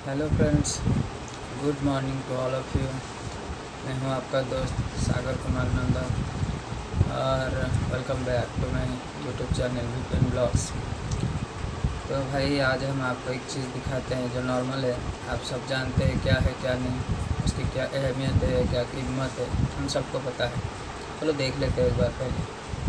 Hello friends, good morning to all of you. मैं हूं आपका दोस्त सागर कुमार नंदन और welcome back to my YouTube channel Vipin blogs. तो भाई आज हम आपको एक चीज़ दिखाते हैं जो नॉर्मल है, आप सब जानते हैं क्या है क्या नहीं, उसकी क्या अहमियत है, क्या कीमत है, हम सबको पता है। चलो देख लेते हैं एक बार पहले।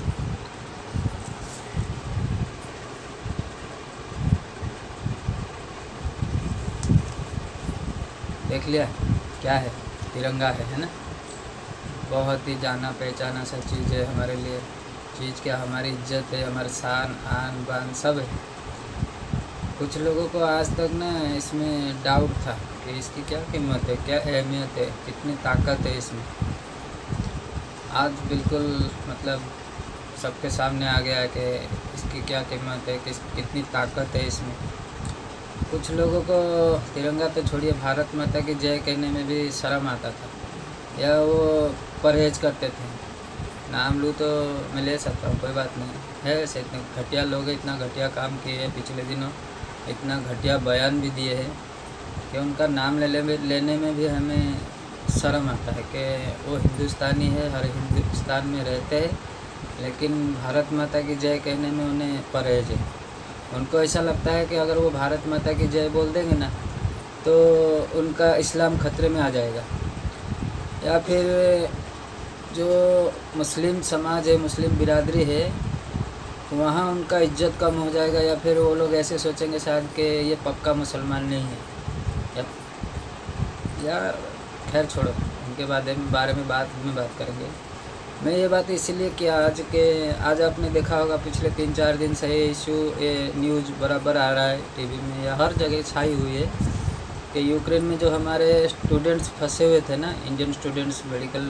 देख लिया क्या है? तिरंगा है ना। बहुत ही जाना पहचाना सा चीज़ है हमारे लिए। चीज़ क्या, हमारी इज्जत है, हमारा शान आन बान सब है। कुछ लोगों को आज तक ना इसमें डाउट था कि इसकी क्या कीमत है, क्या अहमियत है, कितनी ताकत है इसमें। आज बिल्कुल मतलब सबके सामने आ गया है कि इसकी क्या कीमत है, कितनी ताकत है इसमें। कुछ लोगों को तिरंगा तो छोड़िए, भारत माता की जय कहने में भी शर्म आता था या वो परहेज करते थे। नाम लूँ तो मैं ले सकता हूँ, कोई बात नहीं है। ऐसे इतने घटिया लोग हैं, इतना घटिया काम किए हैं पिछले दिनों, इतना घटिया बयान भी दिए हैं कि उनका नाम लेने में भी हमें शर्म आता है कि वो हिंदुस्तानी है, हर हिंदुस्तान में रहते हैं, लेकिन भारत माता की जय कहने में उन्हें परहेज है। उनको ऐसा लगता है कि अगर वो भारत माता की जय बोल देंगे ना तो उनका इस्लाम खतरे में आ जाएगा, या फिर जो मुस्लिम समाज है, मुस्लिम बिरादरी है, वहाँ उनका इज्जत कम हो जाएगा, या फिर वो लोग ऐसे सोचेंगे शायद कि ये पक्का मुसलमान नहीं है, या खैर छोड़ो, उनके बारे में बाद में बात करेंगे। मैं ये बात इसीलिए किया आज आपने देखा होगा पिछले 3-4 दिन से ये इशू, ये न्यूज़ बराबर आ रहा है टीवी में या हर जगह छाई हुई है कि यूक्रेन में जो हमारे स्टूडेंट्स फंसे हुए थे ना, इंडियन स्टूडेंट्स मेडिकल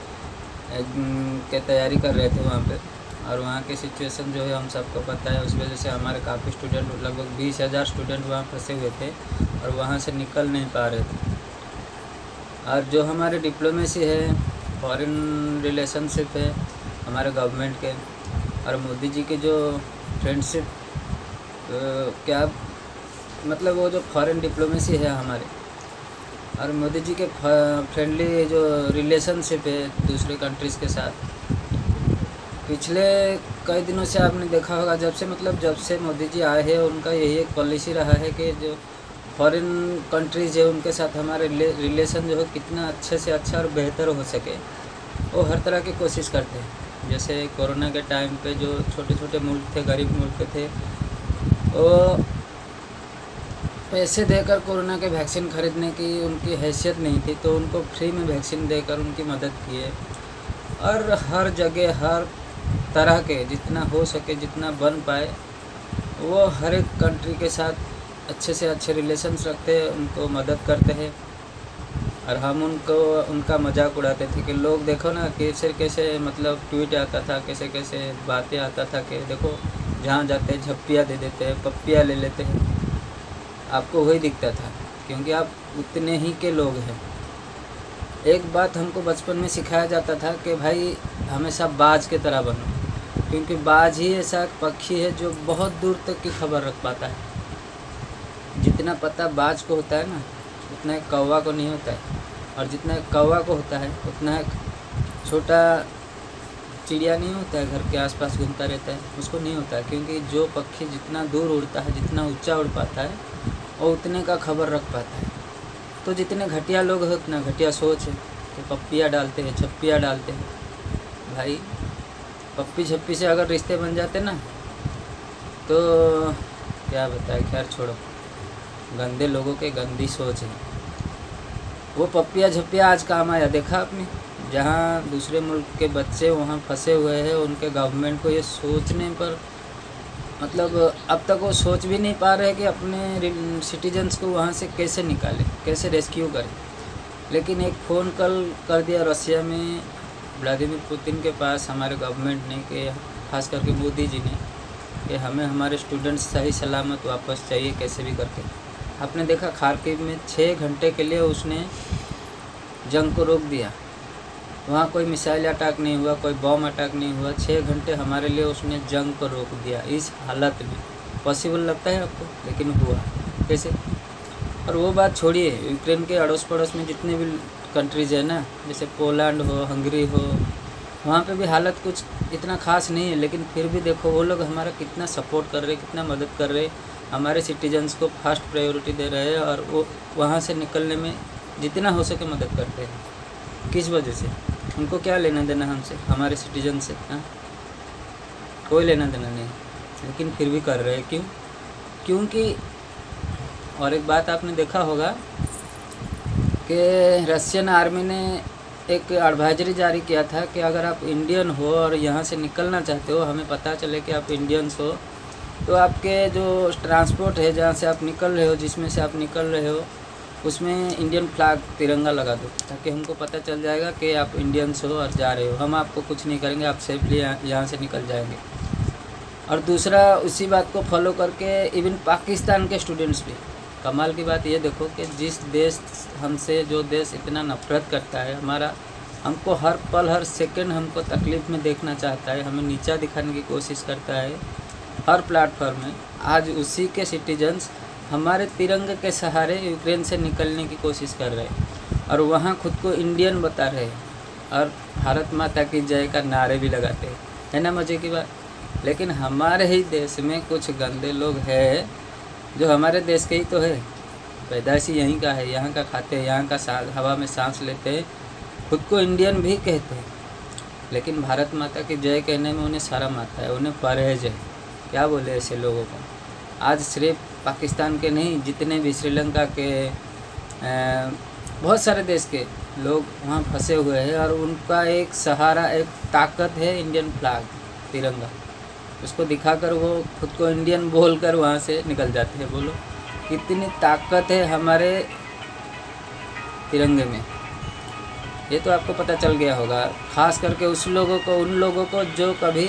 के तैयारी कर रहे थे वहाँ पे, और वहाँ की सिचुएशन जो है हम सबको पता है। उस वजह से हमारे काफ़ी स्टूडेंट, लगभग 20,000 स्टूडेंट वहाँ फंसे हुए थे और वहाँ से निकल नहीं पा रहे थे। और जो हमारे डिप्लोमेसी है, फॉरेन रिलेशनशिप है हमारे गवर्नमेंट के और मोदी जी के जो फ्रेंडशिप, क्या मतलब वो जो फॉरेन डिप्लोमेसी है हमारे और मोदी जी के फ्रेंडली जो रिलेशनशिप है दूसरे कंट्रीज़ के साथ, पिछले कई दिनों से आपने देखा होगा, जब से मोदी जी आए हैं उनका यही एक पॉलिसी रहा है कि जो फॉरेन कंट्रीज़ है उनके साथ हमारे रिलेशन जो है कितना अच्छे से अच्छा और बेहतर हो सके, वो हर तरह की कोशिश करते हैं। जैसे कोरोना के टाइम पे जो छोटे छोटे मुल्क थे, गरीब मुल्क थे, वो पैसे देकर कोरोना के वैक्सीन खरीदने की उनकी हैसियत नहीं थी, तो उनको फ्री में वैक्सीन देकर उनकी मदद किए। और हर जगह हर तरह के जितना हो सके, जितना बन पाए, वो हर एक कंट्री के साथ अच्छे से अच्छे रिलेशंस रखते हैं, उनको मदद करते हैं। और हम उनका मजाक उड़ाते थे कि लोग देखो ना कैसे कैसे मतलब ट्वीट आता था, कैसे कैसे बातें आता था कि देखो जहाँ जाते हैं झप्पियाँ दे देते हैं, पप्पियाँ ले लेते हैं। आपको वही दिखता था क्योंकि आप उतने ही के लोग हैं। एक बात हमको बचपन में सिखाया जाता था कि भाई हमेशा बाज के तरह बनो, क्योंकि बाज ही ऐसा पक्षी है जो बहुत दूर तक की खबर रख पाता है। जितना पता बाज को होता है ना, उतना एक कौवा को नहीं होता है, और जितना एक कौवा को होता है उतना एक छोटा चिड़िया नहीं होता है, घर के आसपास घूमता रहता है, उसको नहीं होता है। क्योंकि जो पक्षी जितना दूर उड़ता है, जितना ऊंचा उड़ पाता है, वो उतने का खबर रख पाता है। तो जितने घटिया लोग हैं उतना घटिया सोच है कि पप्पियाँ डालते हैं, छप्पियाँ डालते हैं। भाई पप्पी छप्पी से अगर रिश्ते बन जाते ना तो क्या बताए, खैर छोड़ो, गंदे लोगों के गंदी सोच है। वो पप्पिया झप्पिया आज काम आया, देखा आपने, जहाँ दूसरे मुल्क के बच्चे वहाँ फंसे हुए हैं, उनके गवर्नमेंट को ये सोचने पर मतलब अब तक वो सोच भी नहीं पा रहे कि अपने सिटीजन्स को वहाँ से कैसे निकालें, कैसे रेस्क्यू करें। लेकिन एक फ़ोन कॉल कर दिया रसिया में व्लादिमीर पुतिन के पास हमारे गवर्नमेंट ने, कि खास करके मोदी जी ने, कि हमें हमारे स्टूडेंट्स सही सलामत वापस चाहिए कैसे भी करके। आपने देखा खार्किव में 6 घंटे के लिए उसने जंग को रोक दिया, वहाँ कोई मिसाइल अटैक नहीं हुआ, कोई बम अटैक नहीं हुआ। 6 घंटे हमारे लिए उसने जंग को रोक दिया। इस हालत में पॉसिबल लगता है आपको, लेकिन हुआ कैसे? और वो बात छोड़िए, यूक्रेन के अड़ोस पड़ोस में जितने भी कंट्रीज़ है ना, जैसे पोलैंड हो, हंगरी हो, वहाँ पे भी हालत कुछ इतना ख़ास नहीं है, लेकिन फिर भी देखो वो लोग हमारा कितना सपोर्ट कर रहे, कितना मदद कर रहे, हमारे सिटीजन्स को फर्स्ट प्रायोरिटी दे रहे हैं, और वो वहाँ से निकलने में जितना हो सके मदद करते हैं। किस वजह से? उनको क्या लेना देना हमसे, हमारे सिटीजन से? हाँ, कोई लेना देना नहीं, लेकिन फिर भी कर रहे हैं। क्यों? क्योंकि और एक बात आपने देखा होगा कि रशियन आर्मी ने एक एडवाइजरी जारी किया था कि अगर आप इंडियन हो और यहाँ से निकलना चाहते हो, हमें पता चले कि आप इंडियंस हो, तो आपके जो ट्रांसपोर्ट है, जहाँ से आप निकल रहे हो, जिसमें से आप निकल रहे हो, उसमें इंडियन फ्लैग तिरंगा लगा दो, ताकि हमको पता चल जाएगा कि आप इंडियंस हो और जा रहे हो। हम आपको कुछ नहीं करेंगे, आप सेफली यहाँ से निकल जाएंगे। और दूसरा, उसी बात को फॉलो करके इवन पाकिस्तान के स्टूडेंट्स भी, कमाल की बात ये देखो कि जिस देश हमसे, जो देश इतना नफरत करता है, हमारा, हमको हर पल हर सेकंड हमको तकलीफ़ में देखना चाहता है, हमें नीचा दिखाने की कोशिश करता है हर प्लेटफॉर्म में, आज उसी के सिटीजन्स हमारे तिरंगे के सहारे यूक्रेन से निकलने की कोशिश कर रहे हैं, और वहाँ खुद को इंडियन बता रहे हैं, और भारत माता की जय का नारे भी लगाते हैं। है ना मज़े की बात? लेकिन हमारे ही देश में कुछ गंदे लोग हैं जो हमारे देश के ही तो है, पैदाइशी यहीं का है, यहाँ का खाते हैं, यहाँ का हवा में सांस लेते हैं, खुद को इंडियन भी कहते हैं, लेकिन भारत माता की जय कहने में उन्हें शर्म आता है, उन्हें परहेज है। क्या बोले ऐसे लोगों को? आज सिर्फ पाकिस्तान के नहीं, जितने भी श्रीलंका के, बहुत सारे देश के लोग वहाँ फंसे हुए हैं, और उनका एक सहारा, एक ताकत है इंडियन फ्लैग, तिरंगा। उसको दिखाकर वो खुद को इंडियन बोलकर वहाँ से निकल जाते हैं। बोलो कितनी ताकत है हमारे तिरंगे में, ये तो आपको पता चल गया होगा। ख़ास करके उस लोगों को, उन लोगों को जो कभी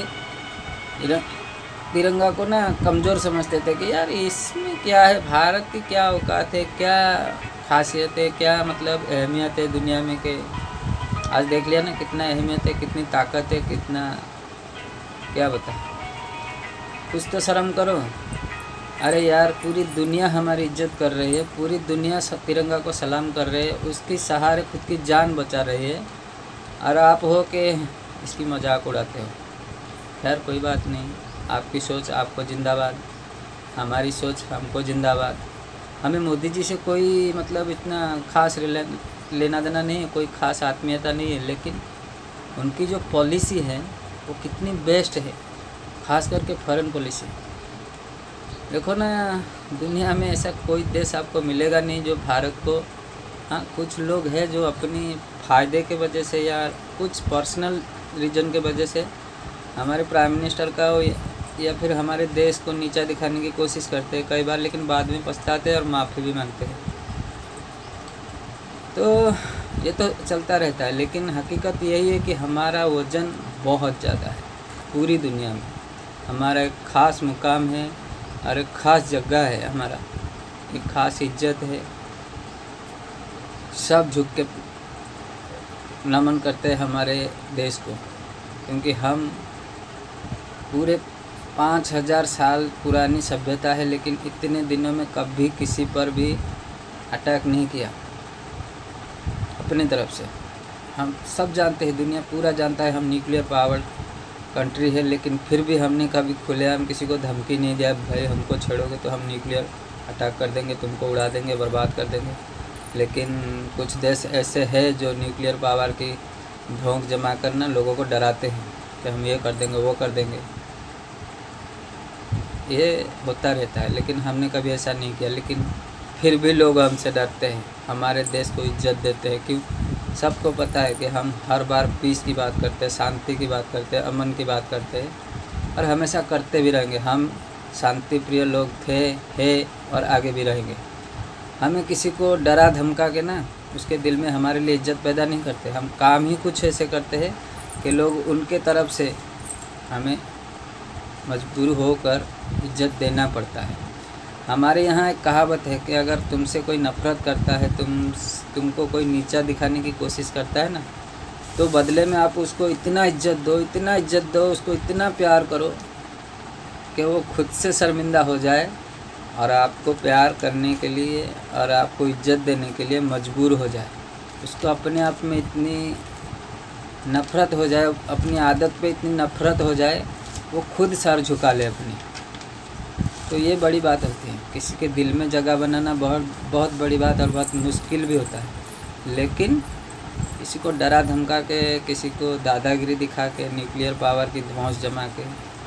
तिरंगा को ना कमज़ोर समझते थे कि यार इसमें क्या है, भारत की क्या औकात है, क्या खासियत है, क्या मतलब अहमियत है दुनिया में, के आज देख लिया ना कितना अहमियत है, कितनी ताकत है, कितना, क्या बता, कुछ तो शर्म करो। अरे यार, पूरी दुनिया हमारी इज्जत कर रही है, पूरी दुनिया तिरंगा को सलाम कर रहे है, उसकी सहारे खुद की जान बचा रही है, और आप हो कि इसकी मजाक उड़ाते हो। खैर कोई बात नहीं, आपकी सोच आपको जिंदाबाद, हमारी सोच हमको जिंदाबाद। हमें मोदी जी से कोई मतलब इतना खास लेना देना नहीं है, कोई ख़ास आत्मीयता नहीं है, लेकिन उनकी जो पॉलिसी है वो कितनी बेस्ट है, ख़ास करके फॉरेन पॉलिसी। देखो ना, दुनिया में ऐसा कोई देश आपको मिलेगा नहीं जो भारत को, हाँ कुछ लोग हैं जो अपनी फ़ायदे के वजह से या कुछ पर्सनल रीजन के वजह से हमारे प्राइम मिनिस्टर का या फिर हमारे देश को नीचा दिखाने की कोशिश करते हैं कई बार, लेकिन बाद में पछताते हैं और माफ़ी भी मांगते हैं। तो ये तो चलता रहता है, लेकिन हकीकत यही है कि हमारा वज़न बहुत ज़्यादा है पूरी दुनिया में। हमारा एक ख़ास मुकाम है और एक ख़ास जगह है, हमारा एक ख़ास इज्जत है। सब झुक के नमन करते हैं हमारे देश को, क्योंकि हम पूरे 5000 साल पुरानी सभ्यता है, लेकिन इतने दिनों में कभी किसी पर भी अटैक नहीं किया अपनी तरफ से। हम सब जानते हैं, दुनिया पूरा जानता है हम न्यूक्लियर पावर कंट्री है, लेकिन फिर भी हमने कभी खुलेआम किसी को धमकी नहीं दिया, भाई हमको छेड़ोगे तो हम न्यूक्लियर अटैक कर देंगे, तुमको उड़ा देंगे, बर्बाद कर देंगे। लेकिन कुछ देश ऐसे हैं जो न्यूक्लियर पावर की भौंक जमा कर ना लोगों को डराते हैं कि हम ये कर देंगे, वो कर देंगे। ये होता रहता है, लेकिन हमने कभी ऐसा नहीं किया, लेकिन फिर भी लोग हमसे डरते हैं, हमारे देश को इज्जत देते हैं। क्यों? सबको पता है कि हम हर बार पीस की बात करते हैं, शांति की बात करते हैं, अमन की बात करते हैं, और हमेशा करते भी रहेंगे। हम शांति प्रिय लोग थे, हैं और आगे भी रहेंगे। हमें किसी को डरा धमका के ना उसके दिल में हमारे लिए इज्जत पैदा नहीं करते। हम काम ही कुछ ऐसे करते हैं कि लोग उनके तरफ से हमें मजबूर होकर इज्जत देना पड़ता है। हमारे यहाँ एक कहावत है कि अगर तुमसे कोई नफ़रत करता है, तुमको कोई नीचा दिखाने की कोशिश करता है ना, तो बदले में आप उसको इतना इज्जत दो, इतना इज्जत दो, उसको इतना प्यार करो कि वो खुद से शर्मिंदा हो जाए और आपको प्यार करने के लिए और आपको इज्जत देने के लिए मजबूर हो जाए, उसको अपने आप में इतनी नफ़रत हो जाए, अपनी आदत पे इतनी नफ़रत हो जाए, वो खुद सर झुका ले अपनी, तो ये बड़ी बात होती है। किसी के दिल में जगह बनाना बहुत बड़ी बात और बहुत मुश्किल भी होता है। लेकिन किसी को डरा धमका के, किसी को दादागिरी दिखा के, न्यूक्लियर पावर की धौंस जमा के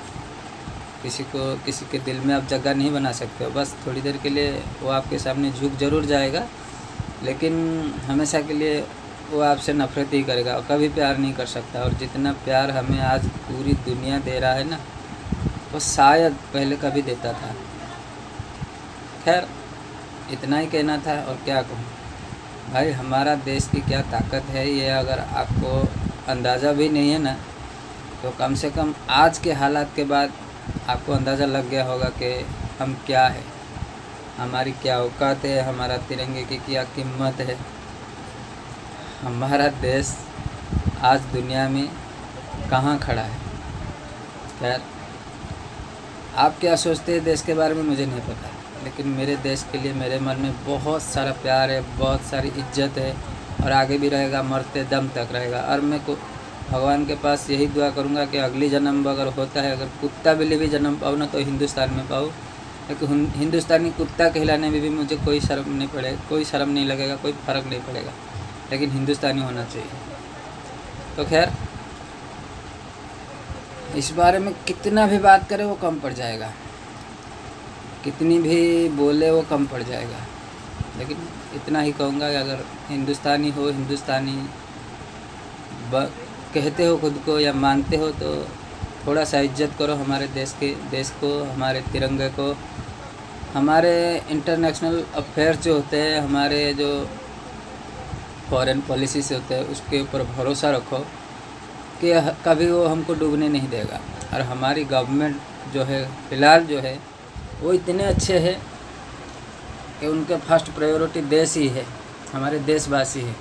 किसी के दिल में आप जगह नहीं बना सकते हो। बस थोड़ी देर के लिए वो आपके सामने झुक ज़रूर जाएगा, लेकिन हमेशा के लिए वो आपसे नफ़रत ही करेगा और कभी प्यार नहीं कर सकता। और जितना प्यार हमें आज पूरी दुनिया दे रहा है ना, वो शायद पहले कभी देता था। खैर, इतना ही कहना था और क्या कहूँ भाई, हमारा देश की क्या ताकत है ये अगर आपको अंदाज़ा भी नहीं है ना, तो कम से कम आज के हालात के बाद आपको अंदाज़ा लग गया होगा कि हम क्या है, हमारी क्या औकात है, हमारा तिरंगे की क्या कीमत है। हमारा देश आज दुनिया में कहाँ खड़ा है। खैर, आप क्या सोचते हैं देश के बारे में मुझे नहीं पता, लेकिन मेरे देश के लिए मेरे मन में बहुत सारा प्यार है, बहुत सारी इज्जत है और आगे भी रहेगा, मरते दम तक रहेगा। और मैं भगवान के पास यही दुआ करूँगा कि अगली जन्म अगर होता है, अगर कुत्ता बिल्ली भी जन्म पाऊँ ना, तो हिंदुस्तान में पाऊँ, लेकिन हिंदुस्तानी कुत्ता कहलाने में भी मुझे कोई शर्म नहीं लगेगा, कोई फ़र्क नहीं पड़ेगा, लेकिन हिंदुस्तानी होना चाहिए। तो खैर, इस बारे में कितना भी बात करे वो कम पड़ जाएगा, कितनी भी बोले वो कम पड़ जाएगा, लेकिन इतना ही कहूँगा कि अगर हिंदुस्तानी हो, हिंदुस्तानी कहते हो खुद को या मानते हो, तो थोड़ा सा इज्जत करो हमारे देश को, हमारे तिरंगे को, हमारे इंटरनेशनल अफेयर्स जो होते हैं, हमारे जो फॉरेन पॉलिसी से होते हैं, उसके ऊपर भरोसा रखो कि कभी वो हमको डूबने नहीं देगा। और हमारी गवर्नमेंट जो है फ़िलहाल जो है वो इतने अच्छे हैं कि उनके फर्स्ट प्रायोरिटी देश ही है, हमारे देशवासी है।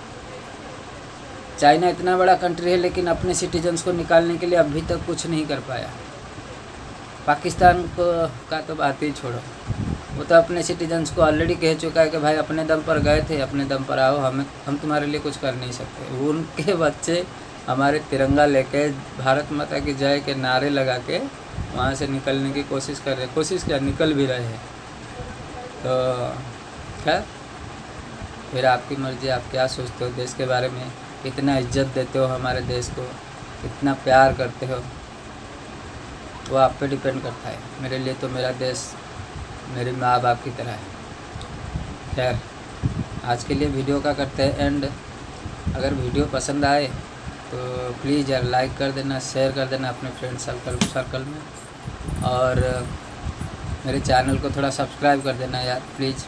चाइना इतना बड़ा कंट्री है, लेकिन अपने सिटीजन्स को निकालने के लिए अभी तक कुछ नहीं कर पाया। पाकिस्तान का तो बात ही छोड़ो, वो तो अपने सिटीजन्स को ऑलरेडी कह चुका है कि भाई अपने दम पर गए थे, अपने दम पर आओ, हम तुम्हारे लिए कुछ कर नहीं सकते। उनके बच्चे हमारे तिरंगा लेके भारत माता की जय के नारे लगा के वहाँ से निकलने की कोशिश कर रहे, कोशिश क्या निकल भी रहे हैं। तो खैर, फिर आपकी मर्ज़ी, आप क्या सोचते हो देश के बारे में, कितना इज्जत देते हो हमारे देश को, कितना प्यार करते हो, वो आप पे डिपेंड करता है। मेरे लिए तो मेरा देश मेरे माँ बाप की तरह है। खैर, आज के लिए वीडियो का करते हैं एंड। अगर वीडियो पसंद आए तो प्लीज़ यार लाइक कर देना, शेयर कर देना अपने फ्रेंड सर्कल में, और मेरे चैनल को थोड़ा सब्सक्राइब कर देना यार प्लीज़,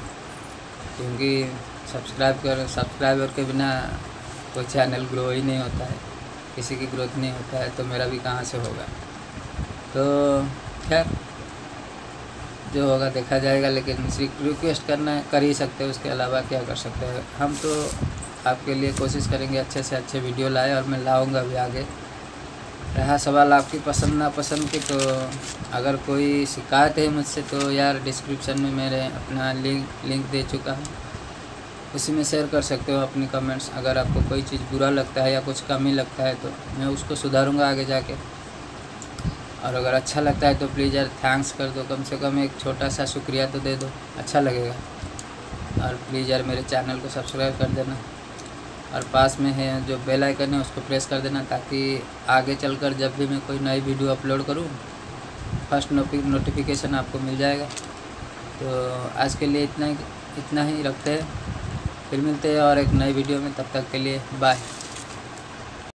क्योंकि सब्सक्राइबर के बिना कोई चैनल ग्रो ही नहीं होता है, किसी की ग्रोथ नहीं होता है, तो मेरा भी कहाँ से होगा। तो खैर, जो होगा देखा जाएगा, लेकिन रिक्वेस्ट कर ही सकते हैं, उसके अलावा क्या कर सकते हैं। हम तो आपके लिए कोशिश करेंगे अच्छे से अच्छे वीडियो लाए, और मैं लाऊंगा भी आगे। रहा सवाल आपकी पसंद नापसंद की, तो अगर कोई शिकायत है मुझसे तो यार डिस्क्रिप्शन में मेरे अपना लिंक दे चुका हूँ, उसी में शेयर कर सकते हो अपनी कमेंट्स। अगर आपको कोई चीज़ बुरा लगता है या कुछ कमी लगता है तो मैं उसको सुधारूंगा आगे जाके, और अगर अच्छा लगता है तो प्लीज़ यार थैंक्स कर दो, कम से कम एक छोटा सा शुक्रिया तो दे दो, अच्छा लगेगा। और प्लीज़ यार मेरे चैनल को सब्सक्राइब कर देना, और पास में है जो बेल आइकन है उसको प्रेस कर देना, ताकि आगे चलकर जब भी मैं कोई नई वीडियो अपलोड करूँ फर्स्ट नोटिफिकेशन आपको मिल जाएगा। तो आज के लिए इतना ही रखते हैं, फिर मिलते हैं और एक नई वीडियो में, तब तक के लिए बाय।